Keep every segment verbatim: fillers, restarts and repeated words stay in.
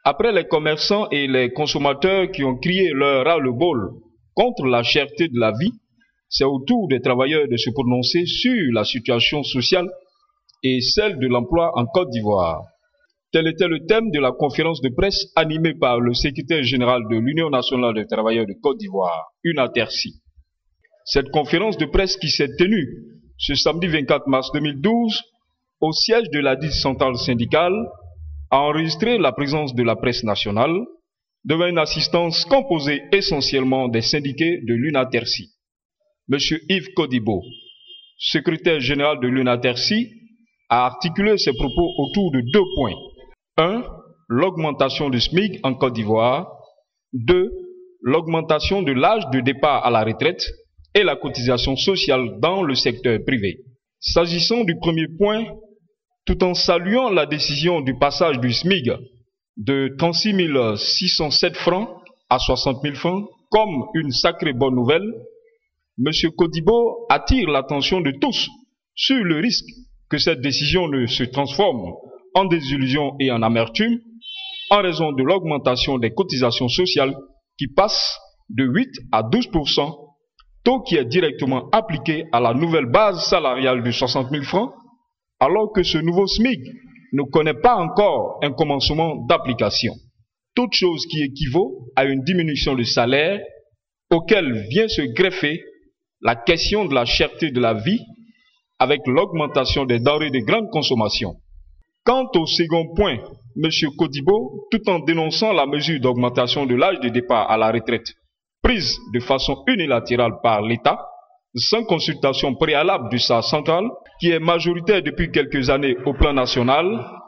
Après les commerçants et les consommateurs qui ont crié leur ras-le-bol contre la cherté de la vie, c'est au tour des travailleurs de se prononcer sur la situation sociale et celle de l'emploi en Côte d'Ivoire. Tel était le thème de la conférence de presse animée par le secrétaire général de l'Union nationale des travailleurs de Côte d'Ivoire, UNATERCI. Cette conférence de presse qui s'est tenue ce samedi vingt-quatre mars deux mille douze au siège de la dite centrale syndicale a enregistré la présence de la presse nationale devant une assistance composée essentiellement des syndiqués de l'UNATERCI. Monsieur Yves Kodibo, secrétaire général de l'UNATERCI, a articulé ses propos autour de deux points. un. L'augmentation du SMIC en Côte d'Ivoire. deux. L'augmentation de l'âge de départ à la retraite et la cotisation sociale dans le secteur privé. S'agissant du premier point, tout en saluant la décision du passage du SMIC de trente-six mille six cent sept francs à soixante mille francs comme une sacrée bonne nouvelle, M. Kodibo attire l'attention de tous sur le risque que cette décision ne se transforme en désillusion et en amertume en raison de l'augmentation des cotisations sociales qui passent de huit à douze pour cent, taux qui est directement appliqué à la nouvelle base salariale de soixante mille francs, alors que ce nouveau SMIC ne connaît pas encore un commencement d'application. Toute chose qui équivaut à une diminution de salaire auquel vient se greffer la question de la cherté de la vie avec l'augmentation des denrées de grande consommation. Quant au second point, M. Kodibo, tout en dénonçant la mesure d'augmentation de l'âge de départ à la retraite prise de façon unilatérale par l'État, sans consultation préalable de sa centrale, qui est majoritaire depuis quelques années au plan national,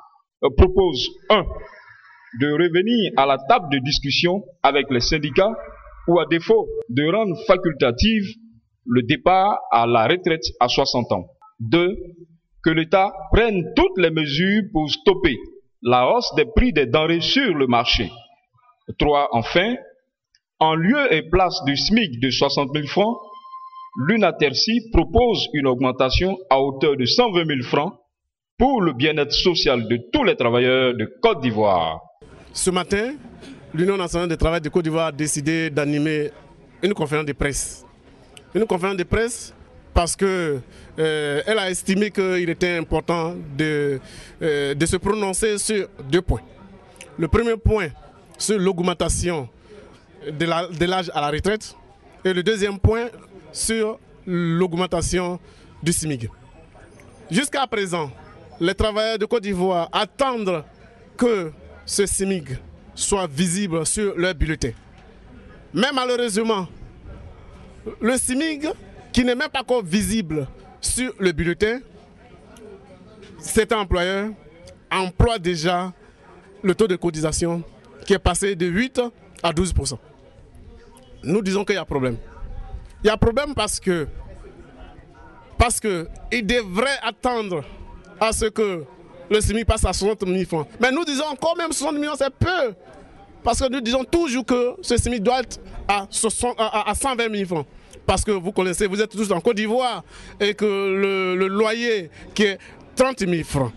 propose un. De revenir à la table de discussion avec les syndicats ou à défaut de rendre facultative le départ à la retraite à soixante ans. deux. Que l'État prenne toutes les mesures pour stopper la hausse des prix des denrées sur le marché. trois. Enfin, en lieu et place du SMIC de soixante mille francs, l'UNATERCI propose une augmentation à hauteur de cent vingt mille francs pour le bien-être social de tous les travailleurs de Côte d'Ivoire. Ce matin, l'Union nationale des travailleurs de Côte d'Ivoire a décidé d'animer une conférence de presse. Une conférence de presse parce qu'elle euh, a estimé qu'il était important de, euh, de se prononcer sur deux points. Le premier point, sur l'augmentation de l'âge à la retraite, et le deuxième point, sur l'augmentation du SMIC. Jusqu'à présent, les travailleurs de Côte d'Ivoire attendent que ce SMIC soit visible sur leur bulletin. Mais malheureusement, le SMIC, qui n'est même pas encore visible sur le bulletin, cet employeur emploie déjà le taux de cotisation qui est passé de huit à douze pour cent. Nous disons qu'il y a problème. Il y a problème parce que parce que il devrait attendre à ce que le SMIC passe à soixante mille francs. Mais nous disons encore même soixante millions, c'est peu. Parce que nous disons toujours que ce SMIC doit être à, à cent vingt mille francs. Parce que vous connaissez, vous êtes tous en Côte d'Ivoire et que le, le loyer qui est trente mille francs.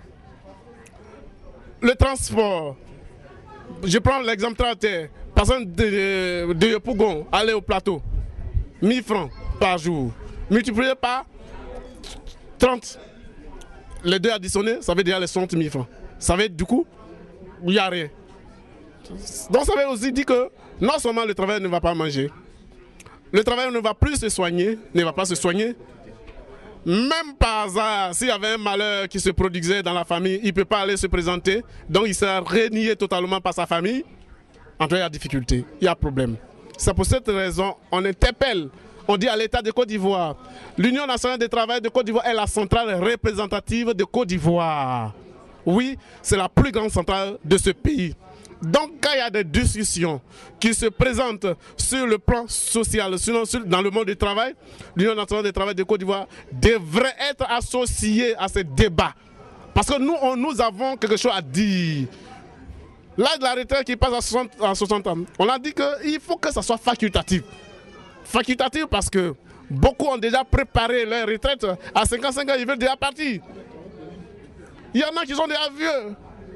Le transport, je prends l'exemple terre, passant de, de Yopougon, aller au plateau, mille francs par jour, multiplié par trente. Les deux additionnés, ça veut dire les soixante mille francs. Ça veut dire du coup, il n'y a rien. Donc ça veut aussi dire que non seulement le travailleur ne va pas manger, le travailleur ne va plus se soigner, ne va pas se soigner. Même par hasard, s'il y avait un malheur qui se produisait dans la famille, il ne peut pas aller se présenter, donc il sera renié totalement par sa famille. En tout cas, il y a difficulté, il y a problème. C'est pour cette raison on interpelle, on dit à l'État de Côte d'Ivoire, l'Union nationale des travailleurs de Côte d'Ivoire est la centrale représentative de Côte d'Ivoire. Oui, c'est la plus grande centrale de ce pays. Donc quand il y a des discussions qui se présentent sur le plan social, sinon dans le monde du travail, l'Union nationale des travailleurs de Côte d'Ivoire devrait être associée à ces débats. Parce que nous, on, nous avons quelque chose à dire. L'âge de la retraite qui passe à soixante, à soixante ans, on a dit qu'il faut que ça soit facultatif. Facultatif parce que beaucoup ont déjà préparé leur retraite. À cinquante-cinq ans, ils veulent déjà partir. Il y en a qui sont déjà vieux.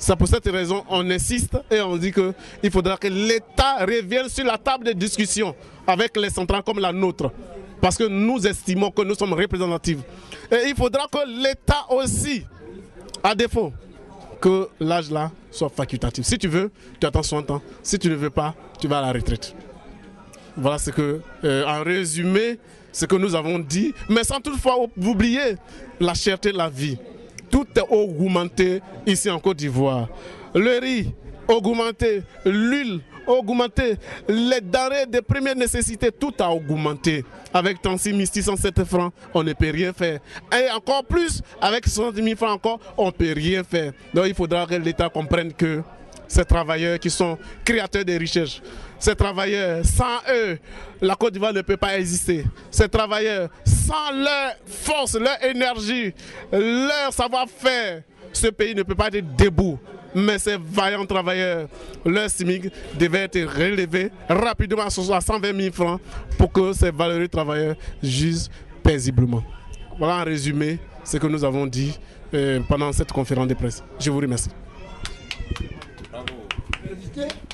C'est pour cette raison on insiste et on dit qu'il faudra que l'État revienne sur la table de discussion avec les centrales comme la nôtre. Parce que nous estimons que nous sommes représentatifs. Et il faudra que l'État aussi, à défaut, que l'âge là soit facultatif. Si tu veux, tu attends soixante ans. Si tu ne veux pas, tu vas à la retraite. Voilà ce que, euh, en résumé, ce que nous avons dit, mais sans toutefois oublier la cherté de la vie. Tout est augmenté ici en Côte d'Ivoire. Le riz augmenté, l'huile augmenté, les denrées de première nécessité, tout a augmenté. Avec trente-six mille six cent sept francs, on ne peut rien faire. Et encore plus, avec soixante mille francs encore, on ne peut rien faire. Donc il faudra que l'État comprenne que ces travailleurs qui sont créateurs de richesses, ces travailleurs, sans eux, la Côte d'Ivoire ne peut pas exister. Ces travailleurs, sans leur force, leur énergie, leur savoir-faire, ce pays ne peut pas être debout. Mais ces vaillants travailleurs, leur S M I C devait être relevé rapidement à cent vingt mille francs pour que ces valeureux travailleurs jugent paisiblement. Voilà en résumé ce que nous avons dit euh, pendant cette conférence de presse. Je vous remercie. Bravo.